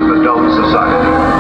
adult society.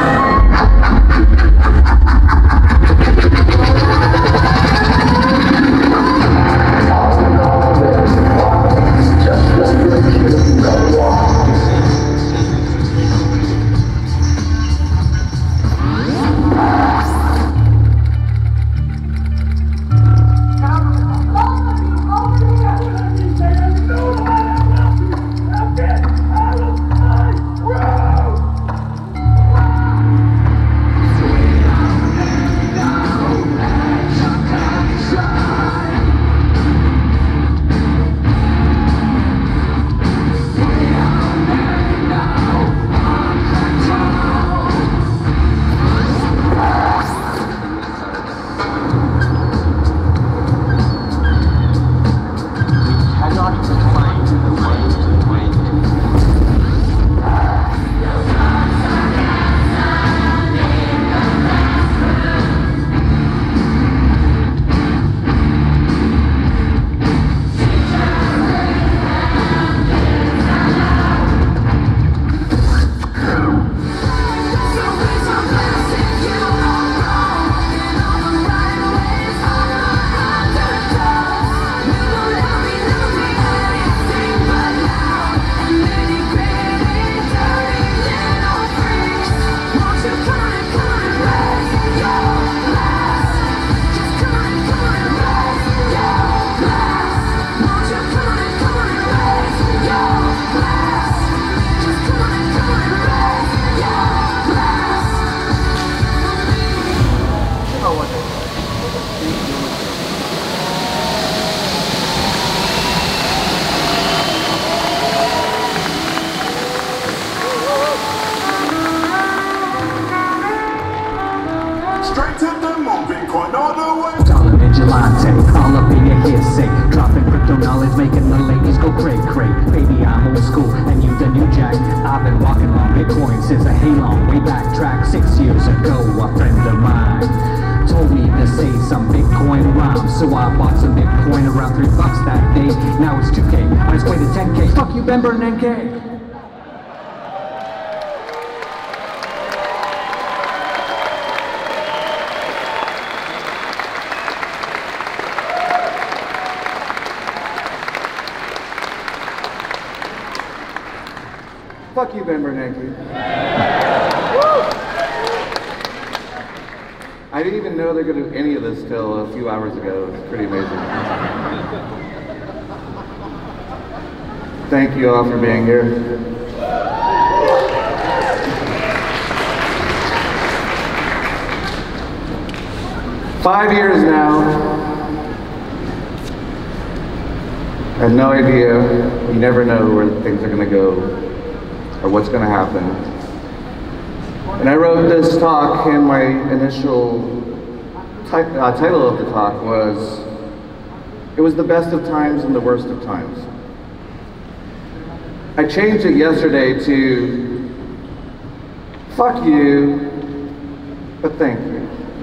Straight to the moon, Bitcoin all the way. Dollar vigilante, all up in your hearsay. Dropping crypto knowledge, making the ladies go cray cray. Baby, I'm old school and you the new jack. I've been walking on Bitcoin since a long way back track 6 years ago. A friend of mine told me to say some Bitcoin rhymes, so I bought some Bitcoin around $3 that day. Now it's 2K, on its way to 10K. Fuck you, Ben Bernanke. Fuck you, Ben Bernanke. I didn't even know they're going to do any of this till a few hours ago. It's pretty amazing. Thank you all for being here. Five years now. I have no idea. You never know where things are going to go or what's going to happen. And I wrote this talk, and my initial title of the talk was, it was the best of times and the worst of times. I changed it yesterday to, fuck you, but thank you.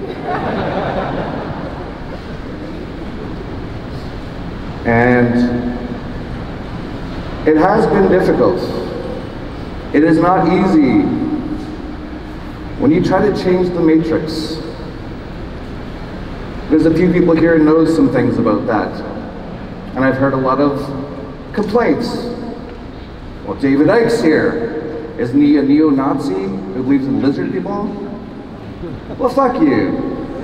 And it has been difficult. It is not easy when you try to change the matrix. There's a few people here who know some things about that. And I've heard a lot of complaints. Well, David Icke's here. Isn't he a neo-Nazi who believes in lizard people? Well, fuck you.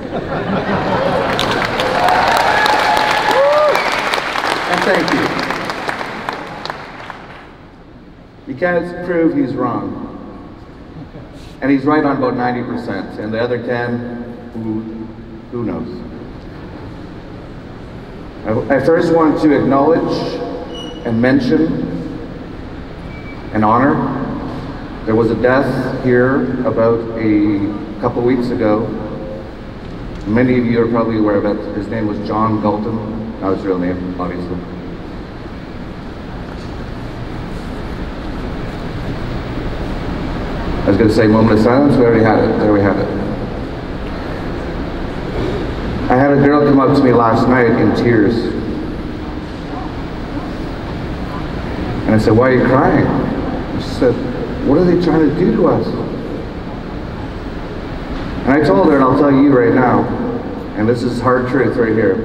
And thank you. You can't prove he's wrong. And he's right on about 90%. And the other 10, who knows? I first want to acknowledge and mention and honor. There was a death here about a couple weeks ago. Many of you are probably aware of it. His name was John Galton. Not his real name, obviously. I was going to say moment of silence, we already had it. There we have it. I had a girl come up to me last night in tears. And I said, why are you crying? She said, What are they trying to do to us? And I told her, and I'll tell you right now, and this is hard truth right here.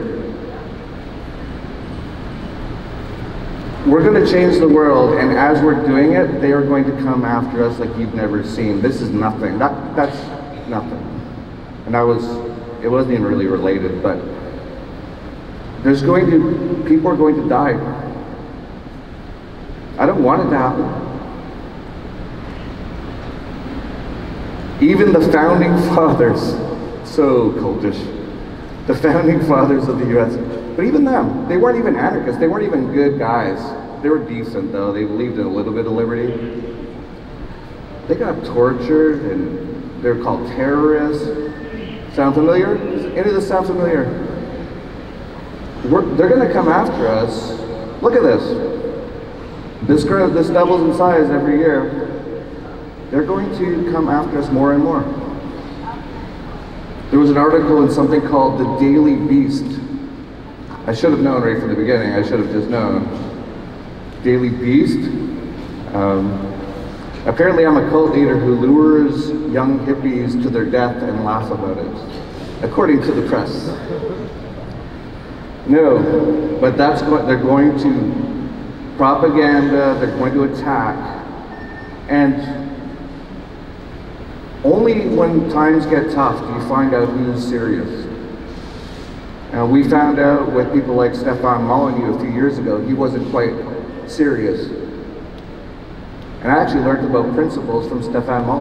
We're going to change the world, and as we're doing it, they are going to come after us like you've never seen. This is nothing. That's nothing. And it wasn't even really related, but people are going to die. I don't want it to happen. Even the founding fathers, so cultish, the founding fathers of the US, but even them, they weren't even anarchists, they weren't even good guys. They were decent though, they believed in a little bit of liberty. They got tortured and they were called terrorists. Sound familiar? Any of this sound familiar? They're gonna come after us. Look at this. This doubles in size every year. They're going to come after us more and more. There was an article in something called The Daily Beast. I should have known right from the beginning. I should have just known. Daily Beast. Apparently I'm a cult leader who lures young hippies to their death and laughs about it, according to the press. No, but that's what they're going to propaganda, they're going to attack. And only when times get tough do you find out who's serious. We found out with people like Stefan Molyneux a few years ago, he wasn't quite serious. And I actually learned about principles from Stefan Molyneux.